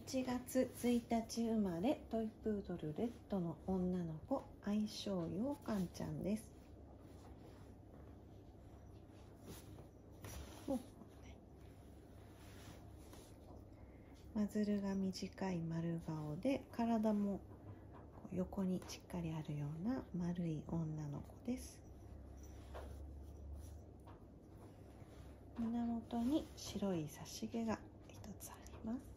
1月1日生まれ、トイプードルレッドの女の子、愛称ようかんちゃんです。マズルが短い丸顔で、体も横にしっかりあるような丸い女の子です。胸元に白い差し毛が一つあります。